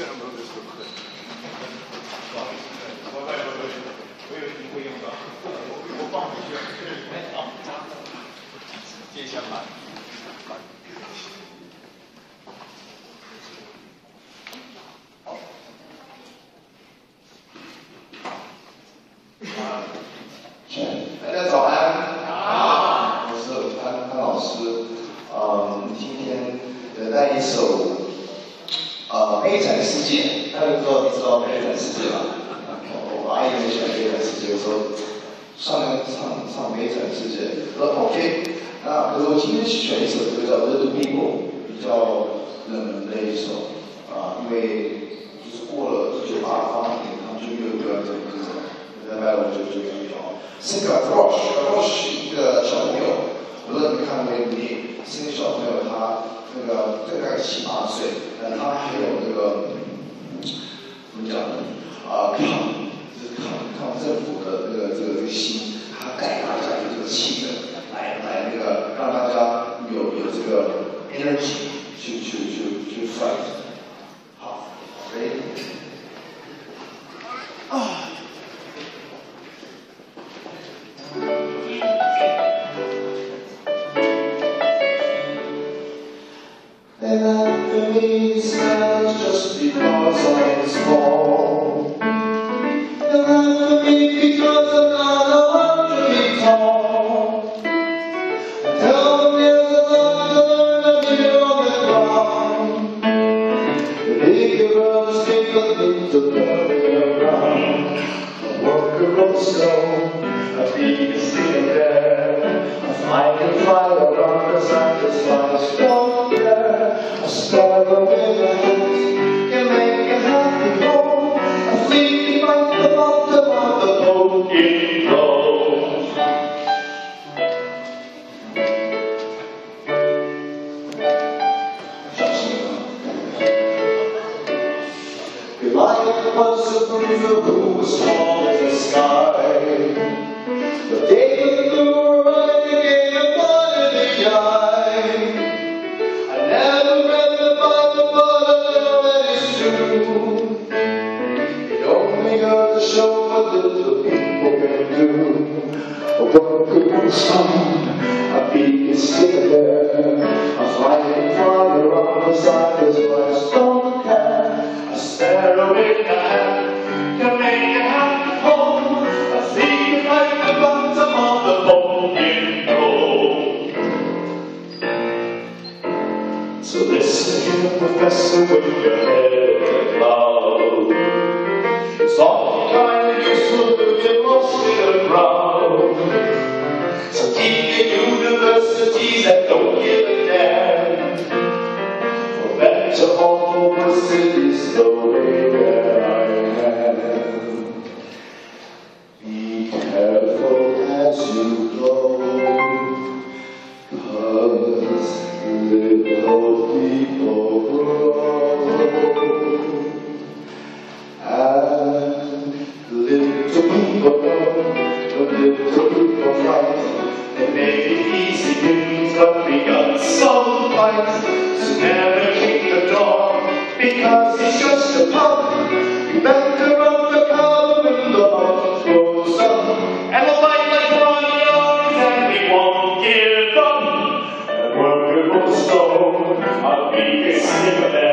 这能不能就是可以？我以为你会用到，我放回去。啊，接下来。 大家早安。好，我是潘老师。今天带一首悲惨世界。大家都知道悲惨世界吧？我阿姨很喜欢悲惨世界，有时候唱悲惨世界。我说 OK。那可是我今天选一首歌叫《Little People》，比较冷门的一首因为就是过了1988年，他们就没有表演这个歌了。大概我就是个 Frosh 是一个小朋友，我不知道你们看过没有？是那个小朋友，他那个大概7、8岁，但他还有那个怎么讲呢？抗政府的这个心，他带大家有这个气氛，来那个让大家有这个 energy 去 fight。好，ready？ And after me smiles just because I'm small. And after me because I'm not 100 feet tall. Tell them there's a lot to learn and you're on the ground. The bigger brothers take a little bit around. I walk a road stone, I beat the city there. I find and fly around the satisfied stone there. I start with a hat, can make a happy home. I flee like the bottom of the boat in gold. Goliath was a bruiser who was tall as the sky. But David grew right again and wanted to die. I never read the Bible, but I know that it's true. It only goes to show what little people can do. I walk a stone, I beat the stick there. I fly and fly around the cycles, but I don't care. I stare away the hand, can make a happy home. I see like the bottom of the boat in gold. So listen here, Professor, with your head bowed. It's all kind of useful to get lost in the crowd. So deep in universities that don't give a damn. For better or for worse, it is the way that I am. Be careful as you go, 'cause little people grow, and little people fight. They may be easy things, but we got some fight. So never kick the dog, because he's just a pup. You better run the collar when the hunt goes up, and we'll fight like warriors, and we won't give up. And work a stone, I'll be a sinner.